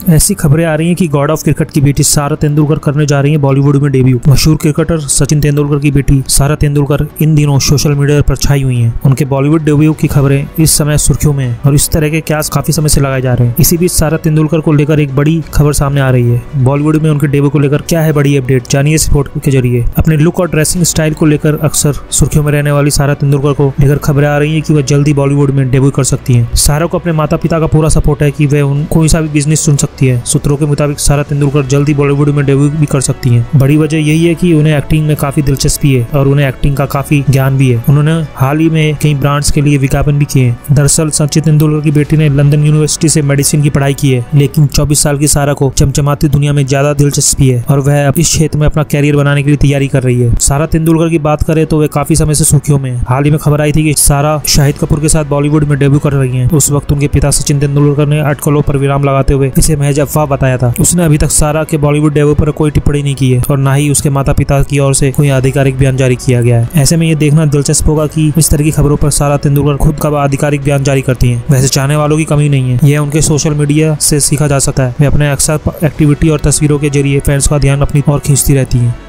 ऐसी खबरें आ रही हैं कि गॉड ऑफ क्रिकेट की बेटी सारा तेंदुलकर करने जा रही हैं बॉलीवुड में डेब्यू। मशहूर क्रिकेटर सचिन तेंदुलकर की बेटी सारा तेंदुलकर इन दिनों सोशल मीडिया पर छाई हुई हैं। उनके बॉलीवुड डेब्यू की खबरें इस समय सुर्खियों में हैं और इस तरह के क्यास काफी समय से लगाए जा रहे हैं। इसी बीच सारा तेंदुलकर को लेकर एक बड़ी खबर सामने आ रही है। बॉलीवुड में उनके डेब्यू को लेकर क्या है बड़ी अपडेट, जानिए इस रिपोर्ट के जरिए। अपने लुक और ड्रेसिंग स्टाइल को लेकर अक्सर सुर्खियों में रहने वाली सारा तेंदुलकर को लेकर खबरें आ रही है कि वह जल्दी बॉलीवुड में डेब्यू कर सकती हैं। सारा को अपने माता पिता का पूरा सपोर्ट है कि वह कोई सा भी बिजनेस चुन सकती है। सूत्रों के मुताबिक सारा तेंदुलकर जल्दी बॉलीवुड में डेब्यू भी कर सकती हैं। बड़ी वजह यही है कि उन्हें एक्टिंग में काफी दिलचस्पी है और उन्हें एक्टिंग का काफी ज्ञान भी है। उन्होंने हाल ही में कई ब्रांड्स के लिए विज्ञापन भी किए हैं। दरअसल सचिन तेंदुलकर की बेटी ने लंदन यूनिवर्सिटी से मेडिसिन की पढ़ाई की है, लेकिन 24 साल की सारा को चमचमाती दुनिया में ज्यादा दिलचस्पी है और वह इस क्षेत्र में अपना कैरियर बनाने के लिए तैयारी कर रही है। सारा तेंदुलकर की बात करें तो वे काफी समय से सुर्खियों में है। हाल ही में खबर आई थी कि सारा शाहिद कपूर के साथ बॉलीवुड में डेब्यू कर रही है। उस वक्त उनके पिता सचिन तेंदुलकर ने अटकलों पर विराम लगाते हुए इसे महज अफवाह बताया था। उसने अभी तक सारा के बॉलीवुड डेब्यू पर कोई टिप्पणी नहीं की है और न ही उसके माता पिता की ओर से कोई आधिकारिक बयान जारी किया गया है। ऐसे में ये देखना दिलचस्प होगा कि इस तरह की खबरों पर सारा तेंदुलकर खुद का आधिकारिक बयान जारी करती हैं। वैसे चाहने वालों की कमी नहीं है, यह उनके सोशल मीडिया से सीखा जा सकता है। वे अपने अक्सर एक्टिविटी और तस्वीरों के जरिए फैंस का ध्यान अपनी ओर खींचती रहती हैं।